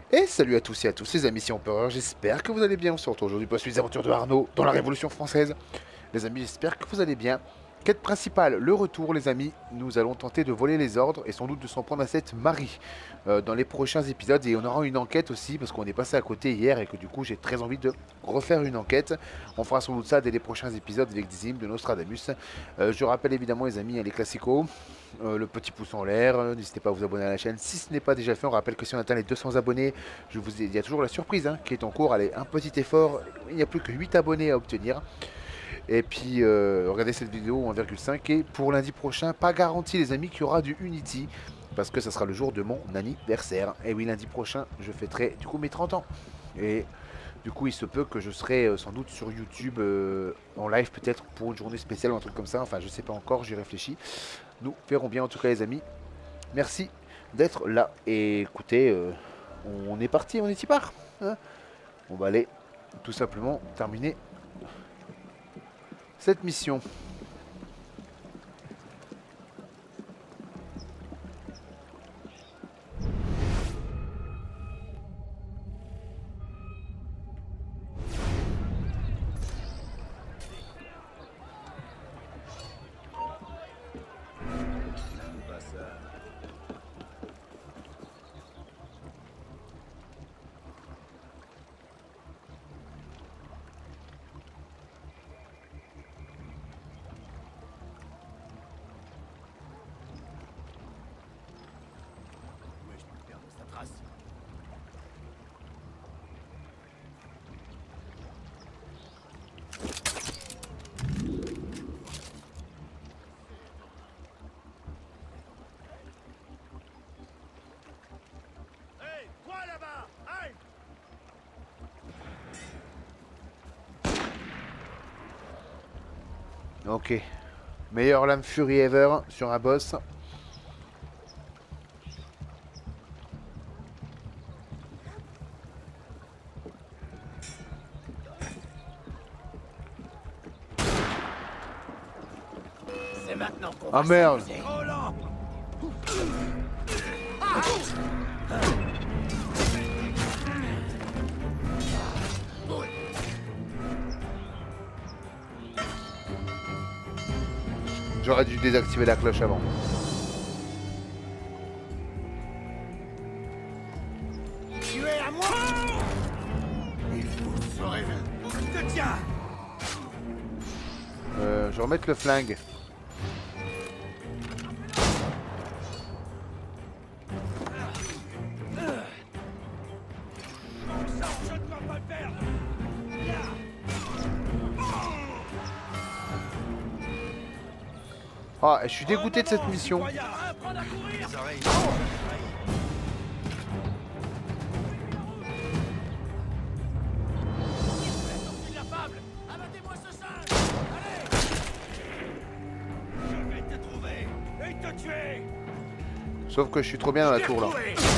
Et salut à tous et à tous les amis, c'est Empereur, j'espère que vous allez bien. On se retrouve aujourd'hui pour suivre les aventures de Arnaud dans la Révolution française. Les amis, j'espère que vous allez bien. Quête principale, le retour les amis. Nous allons tenter de voler les ordres et sans doute de s'en prendre à cette Marie dans les prochains épisodes. Et on aura une enquête aussi parce qu'on est passé à côté hier et que du coup j'ai très envie de refaire une enquête. On fera sans doute ça dès les prochains épisodes avec des hymnes de Nostradamus. Je rappelle évidemment les amis, les classicos. Le petit pouce en l'air, n'hésitez pas à vous abonner à la chaîne si ce n'est pas déjà fait. On rappelle que si on atteint les 200 abonnés, il y a toujours la surprise qui est en cours. Allez, un petit effort, il n'y a plus que 8 abonnés à obtenir. Et puis regardez cette vidéo en 1,5. Et pour lundi prochain, pas garanti les amis qu'il y aura du Unity. Parce que ça sera le jour de mon anniversaire. Et oui, lundi prochain, je fêterai du coup mes 30 ans. Et du coup, il se peut que je serai sans doute sur YouTube en live peut-être pour une journée spéciale ou un truc comme ça. Enfin, je sais pas encore, j'y réfléchis. Nous verrons bien en tout cas les amis. Merci d'être là. Et écoutez, on est parti, on est y part. Hein, on va aller tout simplement terminer cette mission. Ok. Meilleure lame Fury ever sur un boss. C'est maintenant qu'on Ah va merde. s'amuser. J'aurais dû désactiver la cloche avant. Tu es à moi. Il faut se réveiller. Te tiens. Je vais remettre le flingue. Bon sang, je ne dois pas le perdre. Ah, je suis dégoûté de cette mission. Apprendre à courir. La fable. Abattez-moi ce singe. Allez. Je vais te trouver et te tuer. Sauf que je suis trop bien dans la tour là.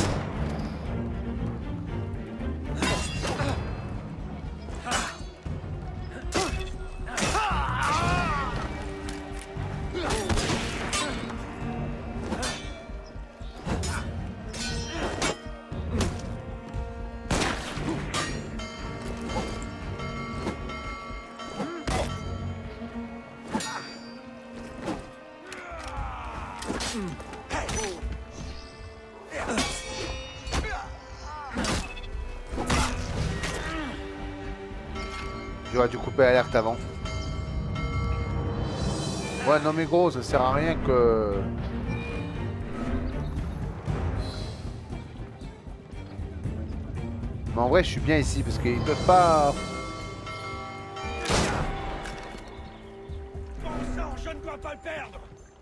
J'aurais dû couper l'alerte avant. Ouais, non mais gros, ça sert à rien que... Mais en vrai, je suis bien ici parce qu'ils peuvent pas... Bon sang, je ne dois pas le perdre.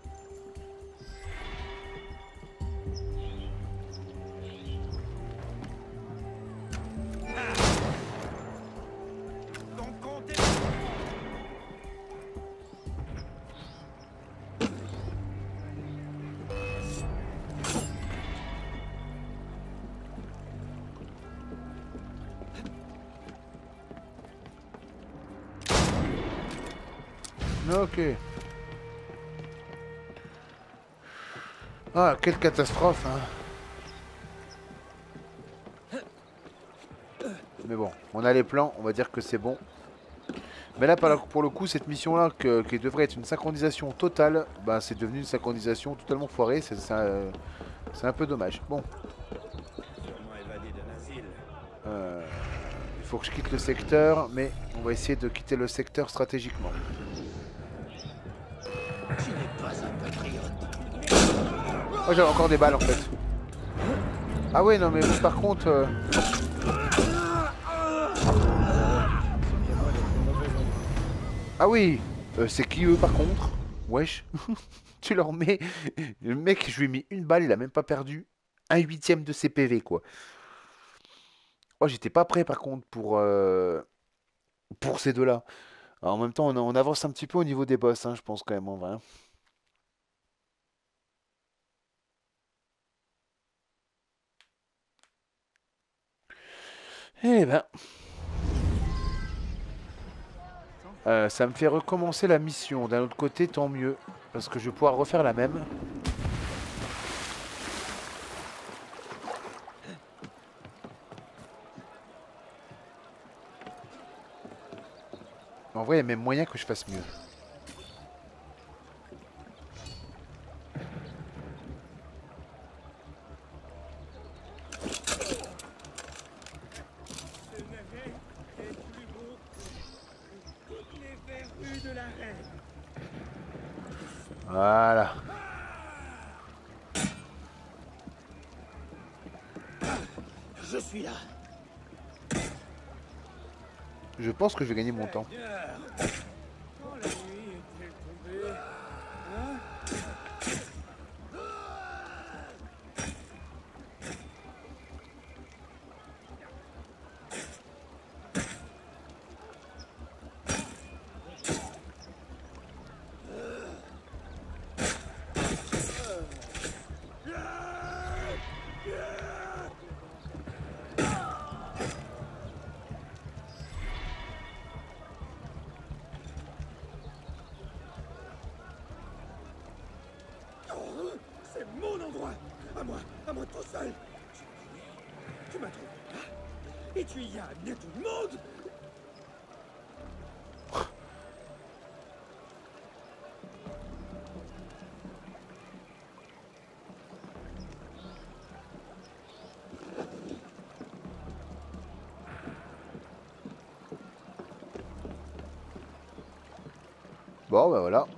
Donc comptez. Ok. Ah, quelle catastrophe, hein. Mais bon, on a les plans, on va dire que c'est bon. Mais là, pour le coup, cette mission-là, qui devrait être une synchronisation totale, bah, c'est devenu une synchronisation totalement foirée. C'est un peu dommage. Bon, il faut que je quitte le secteur, mais on va essayer de quitter le secteur stratégiquement. Tu n'es pas un patriote. Oh, j'ai encore des balles en fait. Ah ouais, non mais vous, par contre... Ah oui, c'est qui eux par contre? Wesh. Tu leur mets... Le mec, je lui ai mis une balle, il a même pas perdu un huitième de ses PV quoi. Oh, j'étais pas prêt par contre pour ces deux-là. En même temps, on avance un petit peu au niveau des boss, hein, je pense quand même en vrai. Eh ben, ça me fait recommencer la mission. D'un autre côté, tant mieux, parce que je vais pouvoir refaire la même. En vrai, il y a même moyen que je fasse mieux. Ce navet est plus beau que toutes les verrues de la reine. Voilà. Je suis là. Je pense que je vais gagner mon temps. Quand la nuit est-elle tombée? Hein? C'est mon endroit. À moi tout seul. Tu m'as trouvé là. Et tu y as amené tout le monde. Bon, ben voilà.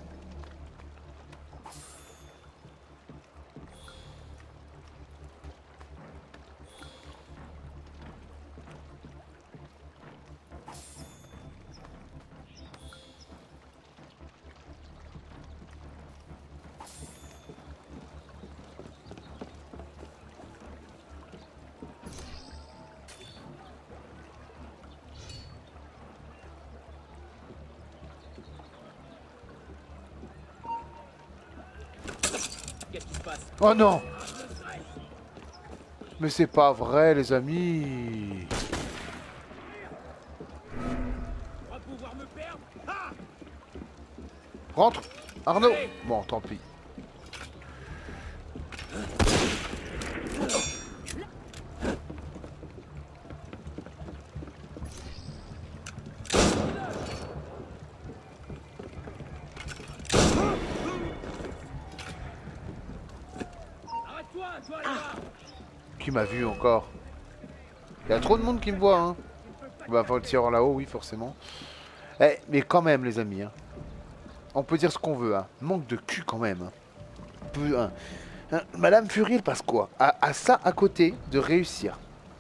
Qu'est-ce qui se passe? Oh non! Mais c'est pas vrai, les amis! Tu vas pouvoir me perdre? Ah! Rentre! Arnaud! Bon, tant pis. Arrête-toi, toi là! Qui m'a vu encore? Il y a trop de monde qui me voit, hein. Bah, faut le tireur là-haut, oui, forcément. Eh, mais quand même, les amis, hein. On peut dire ce qu'on veut, hein. Manque de cul quand même. Hein. Madame Fury, elle passe quoi? À ça à côté de réussir.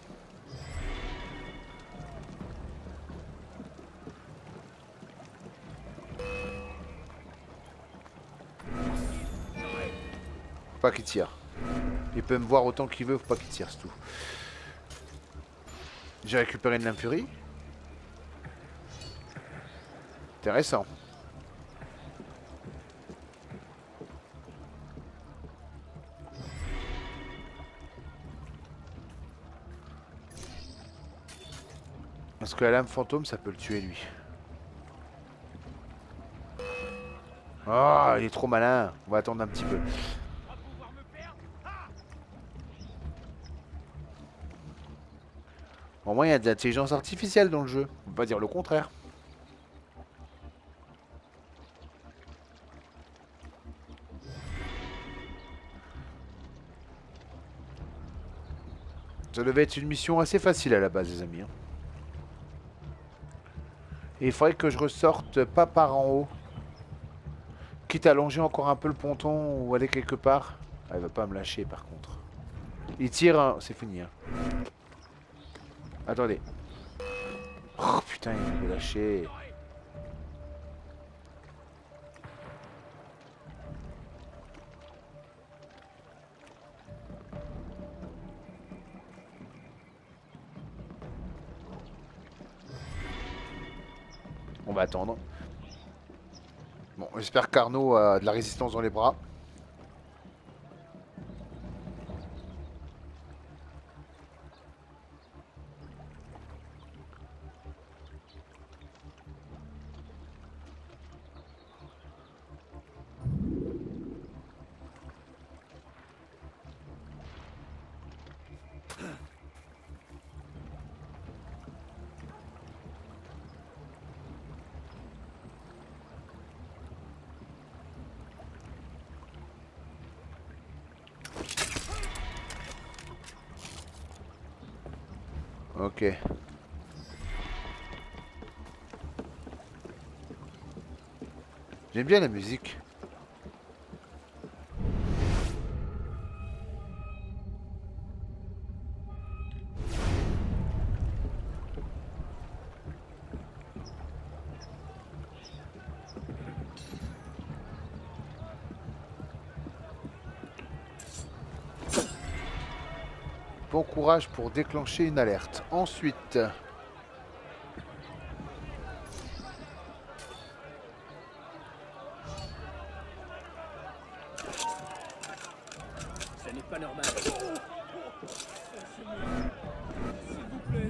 Faut pas qu'il tire. Il peut me voir autant qu'il veut, faut pas qu'il tire, c'est tout. J'ai récupéré une lame Fury. Intéressant. Parce que la lame fantôme, ça peut le tuer, lui. Ah, il est trop malin. On va attendre un petit peu. Au moins, il y a de l'intelligence artificielle dans le jeu. On peut pas dire le contraire. Ça devait être une mission assez facile à la base, les amis, hein. Et il faudrait que je ressorte pas par en haut. Quitte à longer encore un peu le ponton ou aller quelque part. Ah, il va pas me lâcher par contre. Il tire, hein. C'est fini, hein. Attendez. Oh putain, il va me lâcher. On va attendre. Bon, j'espère qu'Arnaud a de la résistance dans les bras. Ok. J'aime bien la musique. Bon courage pour déclencher une alerte. Ensuite, Ça n'est pas normal. S'il vous plaît.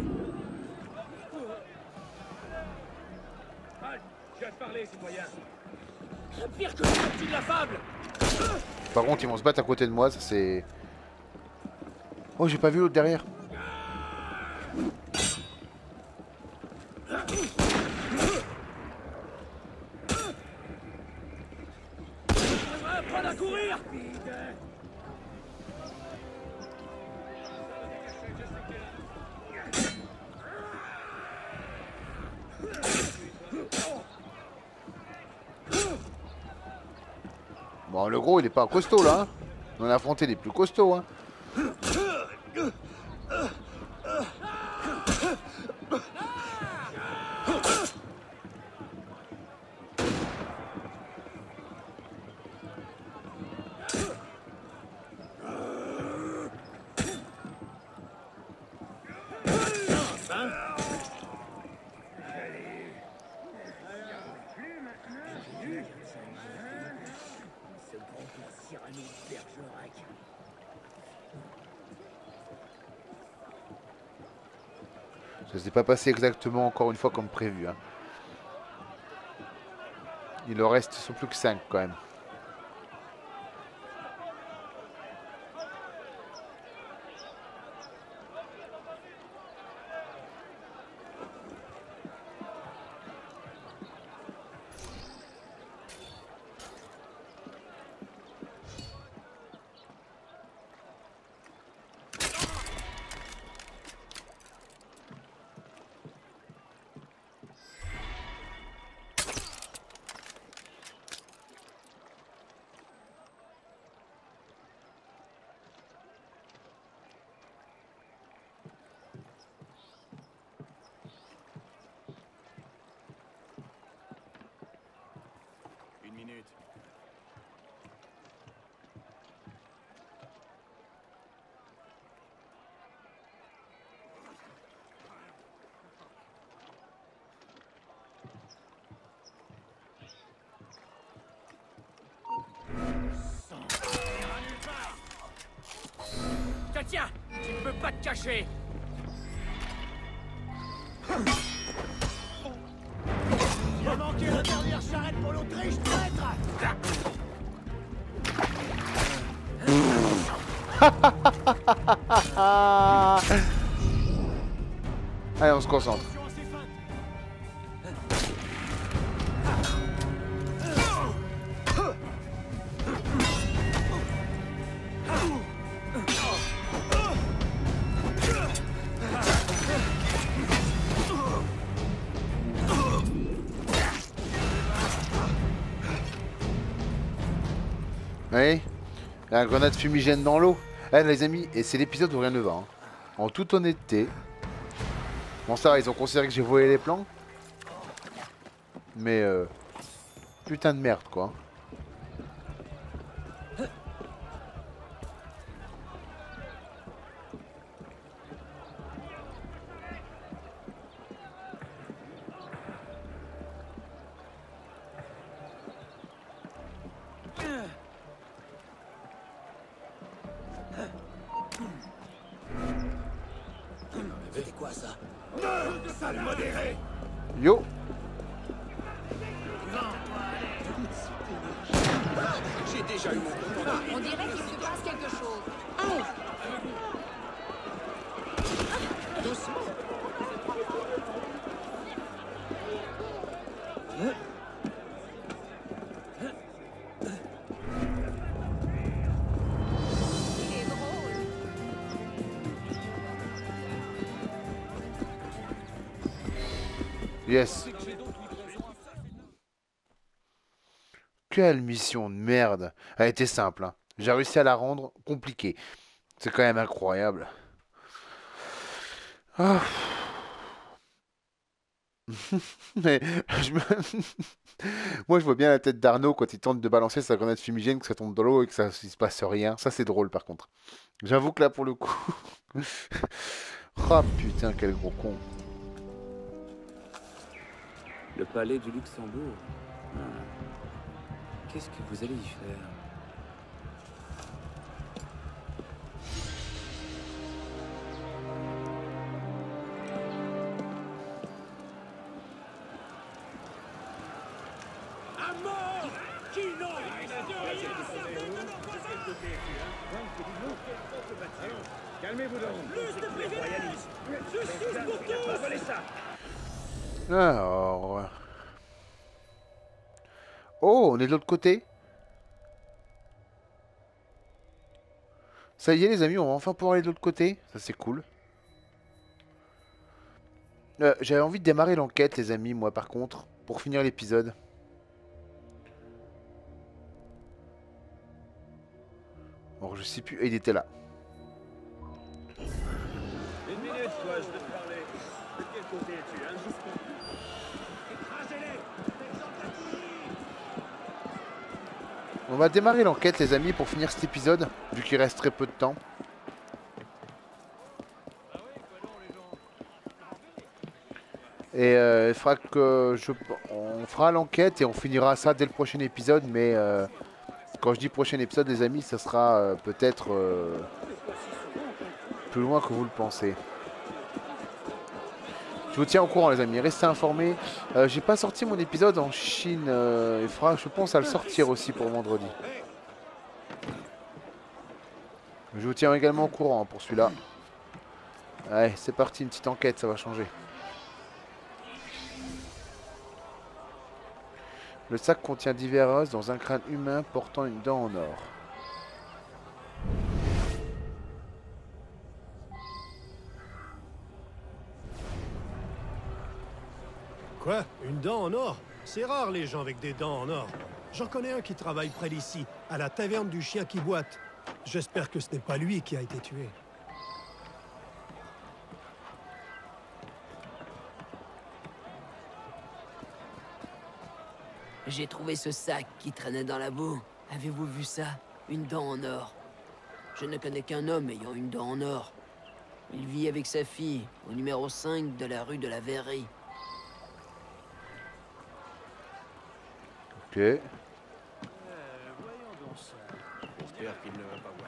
Halt, je viens de parler, citoyen. Pire que le petit de la fable. par contre, ils vont se battre à côté de moi. Ça c'est. Oh, j'ai pas vu l'autre derrière. Pas à courir. Bon, le gros, il est pas costaud là, hein. On a affronté les plus costauds, hein. Ce grand Cyrano de Bergerac. Ça s'est pas passé exactement encore une fois comme prévu, hein. Il en reste, ils sont plus que 5 quand même. Une minute. Tiens, tu ne peux pas te cacher. Il a manqué la dernière charrette pour l'Autriche, traître. Allez, on se concentre. Oui, la grenade fumigène dans l'eau. Eh les amis, et c'est l'épisode où rien ne va. Hein. En toute honnêteté. Bon ça va, ils ont considéré que j'ai volé les plans. Mais putain de merde quoi. C'était quoi ça? Sale modéré! Yo. J'ai déjà eu mon compte. On dirait qu'il se passe quelque chose. Doucement. Il est drôle. Yes. Quelle mission de merde. Elle était simple. Hein. J'ai réussi à la rendre compliquée. C'est quand même incroyable. Ah. Mais moi je vois bien la tête d'Arnaud quand il tente de balancer sa grenade fumigène, que ça tombe dans l'eau et que ça il se passe rien. Ça c'est drôle par contre. J'avoue que là pour le coup. Oh putain quel gros con. Le palais du Luxembourg. Ah. Qu'est-ce que vous allez y faire? À mort! Qui non? Calmez-vous donc. Plus de privilèges! Justice pour tous! Volez ça! Alors. Oh, on est de l'autre côté. Ça y est les amis, on va enfin pouvoir aller de l'autre côté. Ça c'est cool. J'avais envie de démarrer l'enquête les amis, moi par contre, pour finir l'épisode. Bon, je sais plus, il était là. Une minute, toi, je veux te parler. De quel côté es-tu, hein? Écrasez-les! On va démarrer l'enquête les amis pour finir cet épisode, vu qu'il reste très peu de temps. Et il faudra que on fera l'enquête et on finira ça dès le prochain épisode, mais quand je dis prochain épisode les amis, ça sera peut-être plus loin que vous le pensez. Je vous tiens au courant les amis, restez informés. J'ai pas sorti mon épisode en Chine, il faudra je pense à le sortir aussi pour vendredi. Je vous tiens également au courant pour celui-là. Allez, c'est parti, une petite enquête, ça va changer. Le sac contient divers os dans un crâne humain portant une dent en or. Quoi? Une dent en or? C'est rare les gens avec des dents en or. J'en connais un qui travaille près d'ici, à la taverne du chien qui boite. J'espère que ce n'est pas lui qui a été tué. J'ai trouvé ce sac qui traînait dans la boue. Avez-vous vu ça? Une dent en or. Je ne connais qu'un homme ayant une dent en or. Il vit avec sa fille, au numéro 5 de la rue de la Verrerie. Ok. Voyons donc ça. J'espère qu'il ne va pas voir.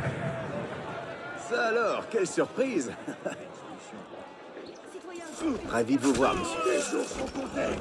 Ça alors, quelle surprise! Ravi de vous voir, monsieur. Les jours sont comptés.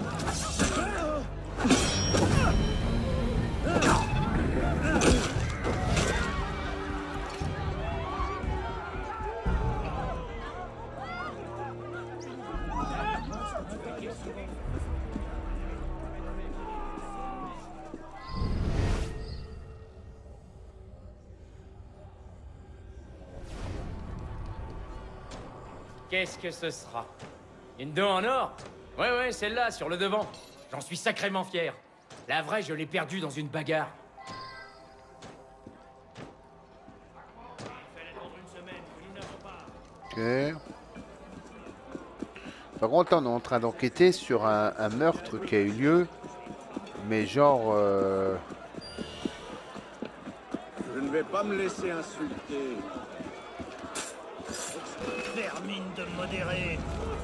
Qu'est-ce que ce sera? Une dent en or? Ouais, celle-là, sur le devant. J'en suis sacrément fier. La vraie, je l'ai perdue dans une bagarre. Ok. Par contre, on est en train d'enquêter sur un meurtre qui a eu lieu. Mais genre... Je ne vais pas me laisser insulter. Termine de me modérer.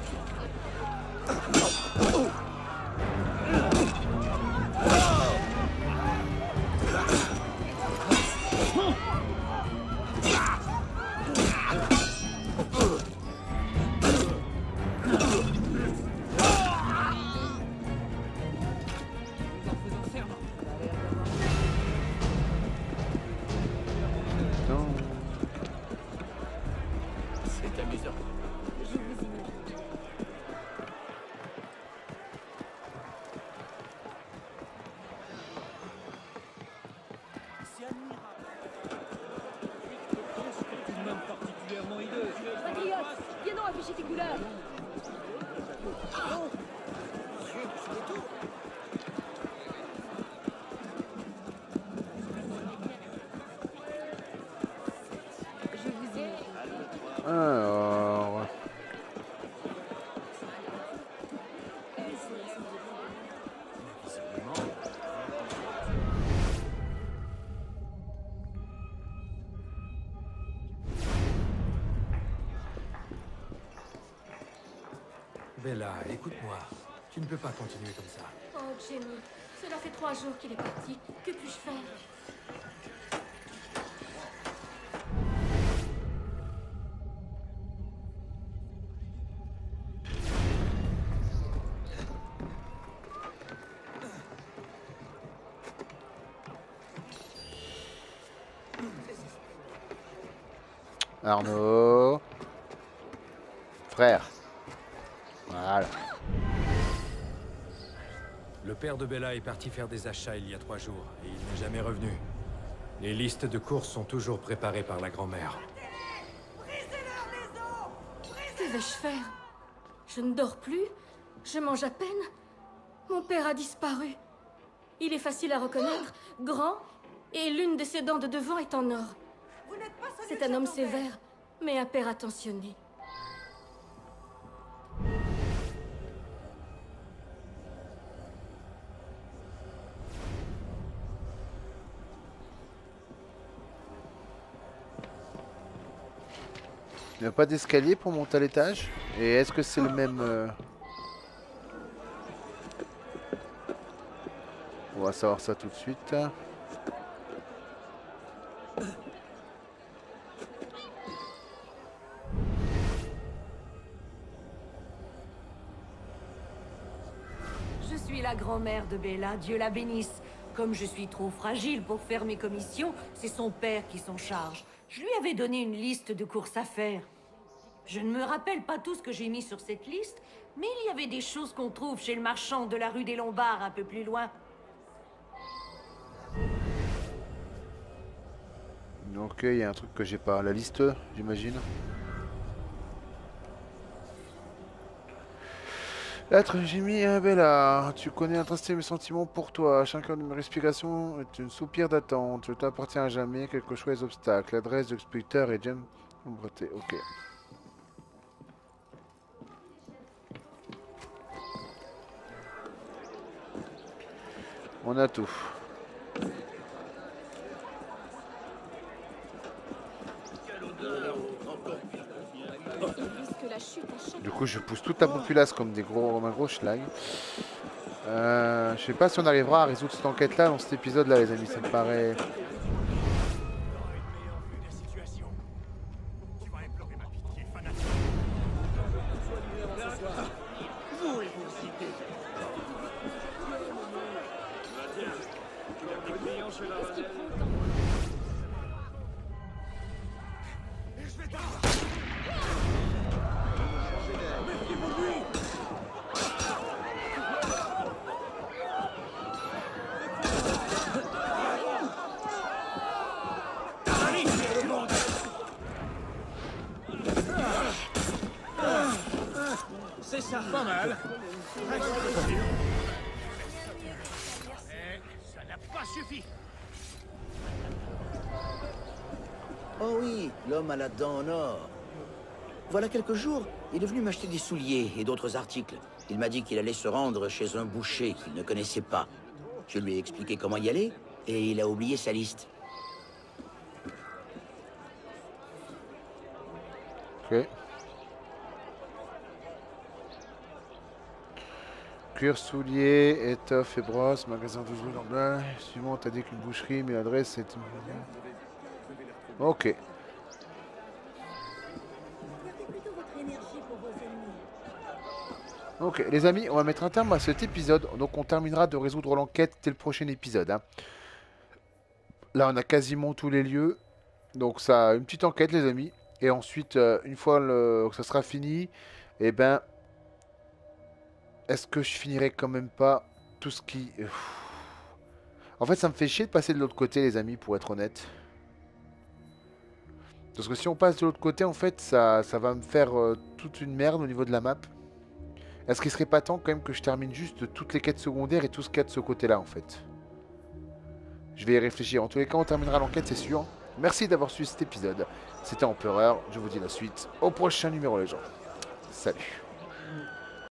C'est amusant. Patriote, viens donc afficher tes couleurs. Je vous ai... Alors... Bella, écoute-moi. Tu ne peux pas continuer comme ça. Oh, Jenny, cela fait 3 jours qu'il est parti. Que puis-je faire? Arnaud. Frère. Voilà. Le père de Bella est parti faire des achats il y a 3 jours, et il n'est jamais revenu. Les listes de courses sont toujours préparées par la grand-mère. Que vais-je faire? Je ne dors plus. Je mange à peine. Mon père a disparu. Il est facile à reconnaître, grand, et l'une de ses dents de devant est en or. C'est un homme sévère, mais un père attentionné. Il n'y a pas d'escalier pour monter à l'étage? Et est-ce que c'est le même... On va savoir ça tout de suite. Je suis la grand-mère de Bella, Dieu la bénisse. Comme je suis trop fragile pour faire mes commissions, c'est son père qui s'en charge. Je lui avais donné une liste de courses à faire. Je ne me rappelle pas tout ce que j'ai mis sur cette liste, mais il y avait des choses qu'on trouve chez le marchand de la rue des Lombards, un peu plus loin. Donc il y a un truc que j'ai pas. La liste, j'imagine. Lettre, j'ai mis un Bella. Tu connais intrinsèquement mes sentiments pour toi. Chacun de mes respirations est une soupir d'attente. Je t'appartiens à jamais, quels que soient les obstacles. L'adresse de l'expéditeur est James Breté. Ok. On a tout. Du coup, je pousse toute la populace comme un gros schlag. Je sais pas si on arrivera à résoudre cette enquête-là dans cet épisode-là, les amis. Ça me paraît... Qu'est-ce qui prend autant? C'est ça. Pas mal. Ça n'a pas suffi. Oh oui, l'homme à la dent en or. Voilà quelques jours, il est venu m'acheter des souliers et d'autres articles. Il m'a dit qu'il allait se rendre chez un boucher qu'il ne connaissait pas. Je lui ai expliqué comment y aller, et il a oublié sa liste. Ok. Cuir, souliers, étoffe et brosse, magasin 12 rue Lamblin. Suivant, t'as dit qu'une boucherie, mais l'adresse est... Ok. Ok, les amis, on va mettre un terme à cet épisode. Donc on terminera de résoudre l'enquête dès le prochain épisode. Hein. Là, on a quasiment tous les lieux. Donc ça, une petite enquête, les amis. Et ensuite, une fois que ça sera fini, eh ben... Est-ce que je finirai quand même pas tout ce qui... En fait, ça me fait chier de passer de l'autre côté, les amis, pour être honnête. Parce que si on passe de l'autre côté, en fait, ça va me faire toute une merde au niveau de la map. Est-ce qu'il serait pas temps, quand même, que je termine juste toutes les quêtes secondaires et tout ce qu'il y a de ce côté-là, en fait? Je vais y réfléchir. En tous les cas, on terminera l'enquête, c'est sûr. Merci d'avoir suivi cet épisode. C'était Empereur. Je vous dis la suite au prochain numéro, les gens. Salut.